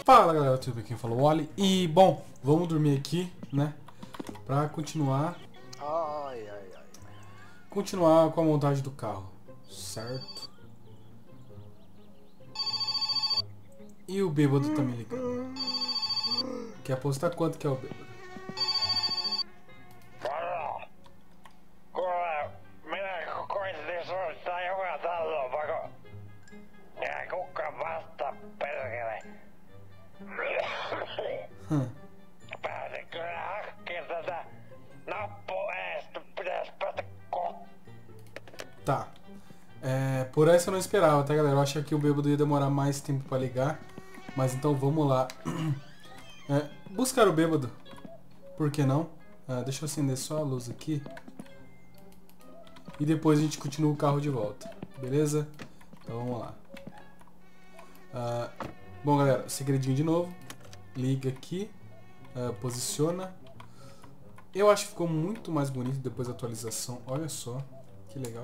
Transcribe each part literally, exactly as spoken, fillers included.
Fala galera, tudo bem? Quem falou? Wally. E bom, vamos dormir aqui, né? Pra continuar. Ai, ai, ai. Continuar com a montagem do carro, certo? E o bêbado tá me ligando. Quer apostar quanto que é o bêbado? Minä koitin soittaa joka taloon, vaikka ei kukaan vastaa perkele. Hum. Pääsin kyllä hakkiin tätä nappua eestä, pitäis päästä kohta. Tá. É, por essa eu não esperava, tá galera? Eu achei que o bêbado ia demorar mais tempo pra ligar. Mas então vamos lá. É, buscar o bêbado. Por que não? Ah, deixa eu acender só a luz aqui. E depois a gente continua o carro de volta. Beleza? Então vamos lá. Ah, bom galera, segredinho de novo. Liga aqui. Ah, posiciona. Eu acho que ficou muito mais bonito depois da atualização. Olha só. Que legal.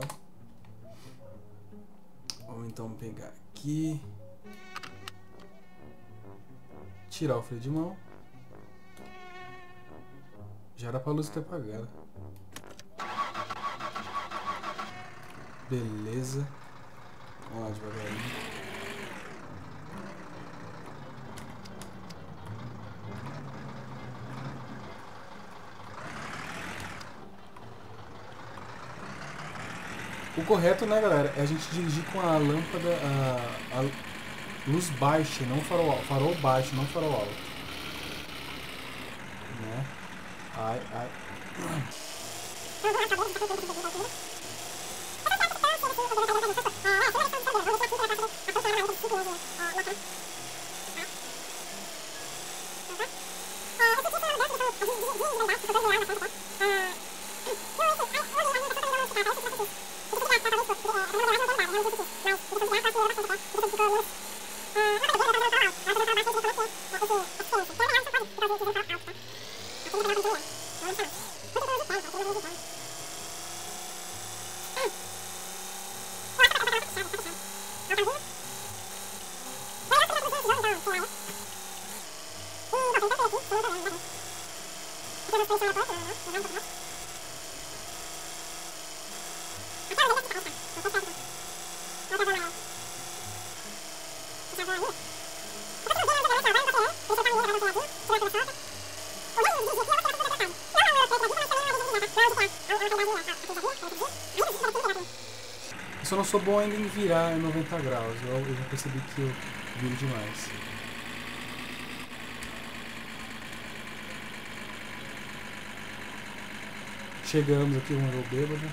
Vamos então pegar aqui. Tirar o freio de mão. Já era pra luz ter apagado. Beleza. Vamos lá devagarinho. O correto, né, galera, é a gente dirigir com a lâmpada, a, a luz baixa, não farol, farol baixo, não farol alto. Né? Ai, ai. Eu só não sou bom ainda em virar em noventa graus. Eu, eu já percebi que eu viro demais. Chegamos aqui, vamos ver o bêbado.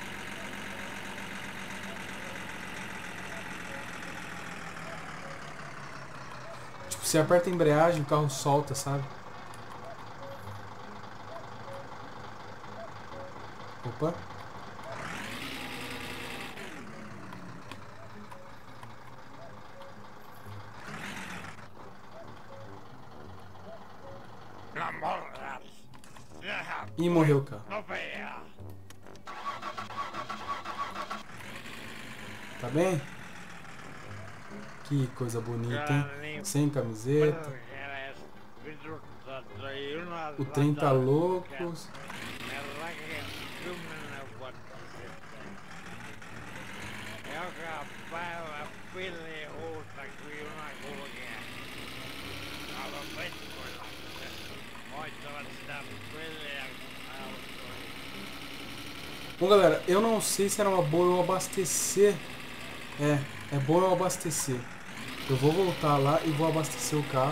Tipo, você aperta a embreagem, o carro solta, sabe? Opa. E morreu o carro. Tá bem? Que coisa bonita, hein? Sem camiseta. O trem tá louco. Bom galera, eu não sei se era uma boa eu abastecer. É, é bom eu abastecer. Eu vou voltar lá e vou abastecer o carro.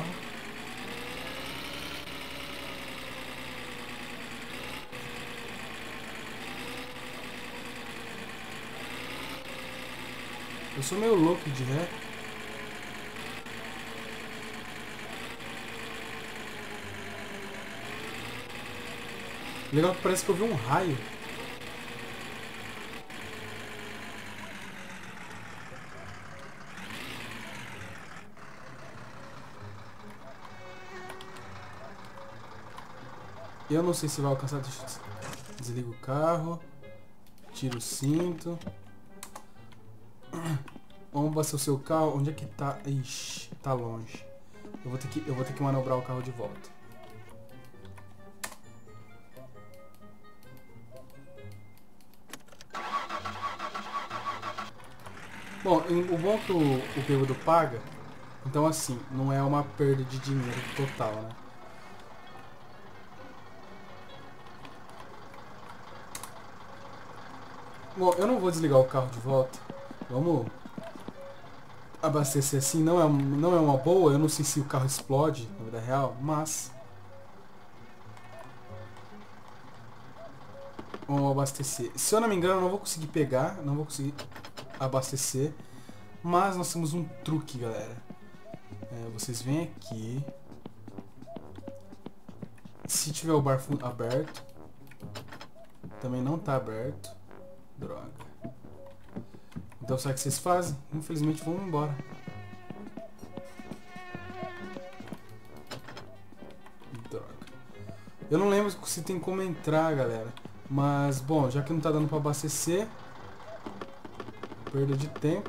Eu sou meio louco de ré. Legal que parece que eu vi um raio. Eu não sei se vai alcançar. Desliga o carro. Tira o cinto. Vamos abastecer o seu carro. Onde é que tá? Ixi, tá longe. Eu vou ter que, eu vou ter que manobrar o carro de volta. Bom, o bom é que o, o bêbado paga, então assim, não é uma perda de dinheiro total, né? Bom, eu não vou desligar o carro de volta. Vamos abastecer assim. Não é, não é uma boa. Eu não sei se o carro explode na vida real, mas... Vamos abastecer. Se eu não me engano, eu não vou conseguir pegar. Não vou conseguir abastecer. Mas nós temos um truque, galera. É, vocês vêm aqui. Se tiver o bar aberto. Também não tá aberto. Droga. Então sabe o que vocês fazem? Infelizmente vamos embora. Droga. Eu não lembro se tem como entrar, galera. Mas, bom, já que não tá dando pra abastecer. Perda de tempo.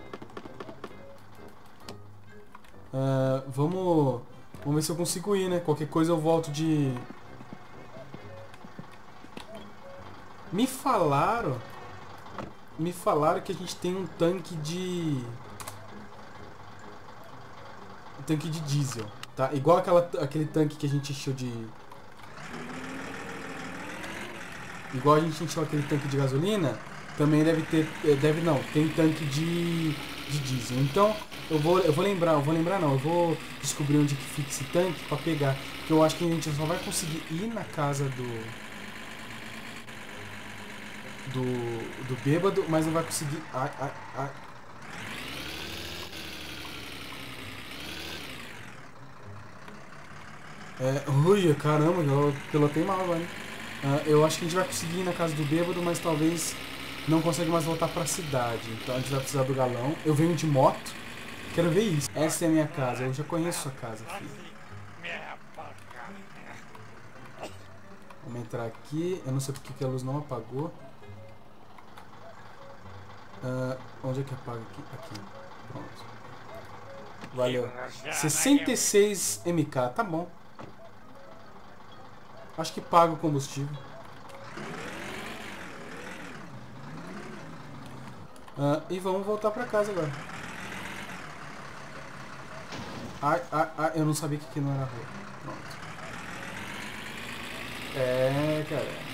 Uh, vamos... Vamos ver se eu consigo ir, né? Qualquer coisa eu volto de... Me falaram... Me falaram que a gente tem um tanque de... Um tanque de diesel, tá? Igual aquela, aquele tanque que a gente encheu de... Igual a gente encheu aquele tanque de gasolina, também deve ter... Deve não, tem tanque de, de diesel. Então, eu vou, eu vou lembrar, eu vou lembrar não, eu vou descobrir onde que fica esse tanque pra pegar. Porque eu acho que a gente só vai conseguir ir na casa do... Do, do bêbado, mas não vai conseguir... Ai, ai, ai. É, ui, caramba, eu pilotei mal agora, hein? Uh, eu acho que a gente vai conseguir ir na casa do bêbado, mas talvez não consiga mais voltar pra cidade. Então a gente vai precisar do galão. Eu venho de moto, quero ver isso. Essa é a minha casa, eu já conheço a casa, filho. Vamos entrar aqui. Eu não sei porque que a luz não apagou. Uh, onde é que apaga aqui? Aqui. Pronto. Valeu. sessenta e seis M K, tá bom. Acho que paga o combustível. Uh, e vamos voltar pra casa agora. Ai, ai, ai, eu não sabia que aqui não era rua. Pronto. É, cara.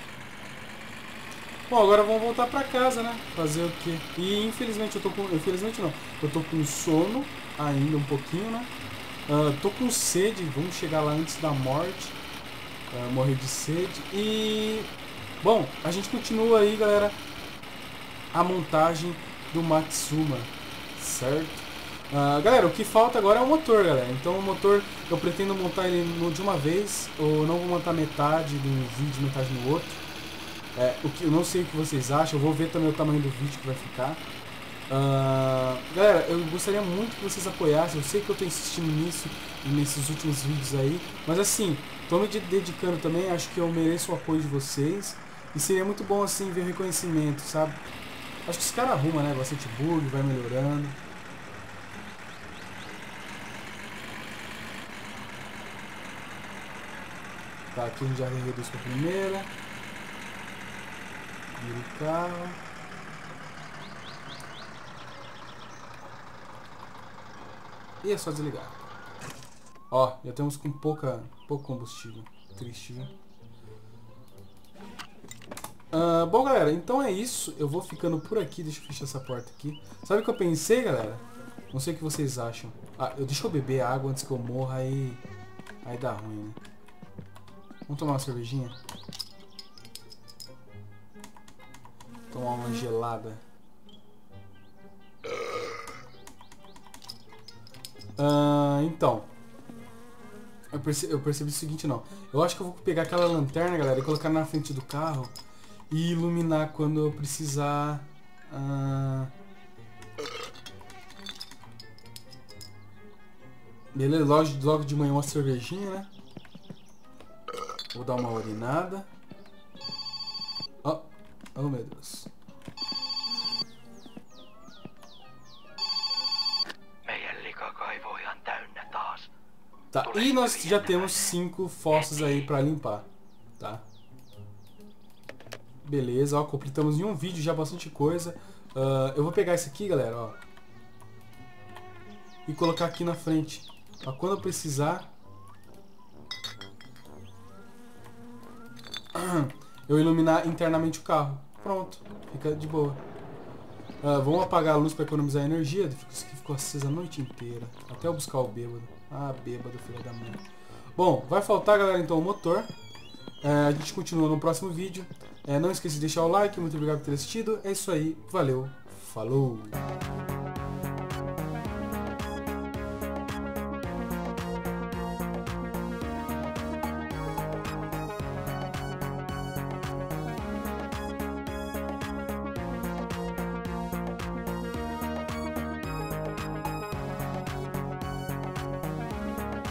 Bom, agora vamos voltar pra casa, né? Fazer o quê? E infelizmente eu tô com... Infelizmente não. Eu tô com sono ainda um pouquinho, né? Uh, tô com sede. Vamos chegar lá antes da morte. Uh, morrer de sede. E... Bom, a gente continua aí, galera. A montagem do Matsuma. Certo? Uh, galera, o que falta agora é o motor, galera. Então o motor eu pretendo montar ele de uma vez. Ou não vou montar metade de um vídeo, metade no outro. É, o que, eu não sei o que vocês acham, eu vou ver também o tamanho do vídeo que vai ficar. Uh, galera, eu gostaria muito que vocês apoiassem, eu sei que eu estou insistindo nisso, nesses últimos vídeos aí, mas assim, estou me dedicando também, acho que eu mereço o apoio de vocês, e seria muito bom assim ver reconhecimento, sabe? Acho que os caras arrumam, né, bastante bug, vai melhorando. Tá, aqui a gente já reduz para a primeira. Vira o carro. E é só desligar. Ó, já temos com pouca, pouco combustível. Triste, viu? Uh, bom, galera, então é isso. Eu vou ficando por aqui. Deixa eu fechar essa porta aqui. Sabe o que eu pensei, galera? Não sei o que vocês acham. Ah, eu, deixa eu beber água antes que eu morra. Aí, aí dá ruim, né? Vamos tomar uma cervejinha? Tomar uma gelada. Uh, então. Eu percebi, eu percebi o seguinte, não. Eu acho que eu vou pegar aquela lanterna, galera, e colocar na frente do carro. E iluminar quando eu precisar. Uh... Beleza, logo, logo de manhã uma cervejinha, né? Vou dar uma urinada. Ó. Oh, meu Deus. Meidän likakaivo ihan täynnä taas. Tá, e nós já temos cinco fossos aí pra limpar, tá? Beleza, ó, completamos em um vídeo já bastante coisa. Uh, eu vou pegar esse aqui, galera, ó. E colocar aqui na frente. Pra quando eu precisar... eu iluminar internamente o carro. Pronto, fica de boa. Uh, vamos apagar a luz para economizar energia. Isso aqui ficou acesa a noite inteira. Até eu buscar o bêbado. Ah, bêbado, filho da mãe. Bom, vai faltar, galera, então o motor. Uh, a gente continua no próximo vídeo. Uh, não esqueça de deixar o like. Muito obrigado por ter assistido. É isso aí. Valeu. Falou.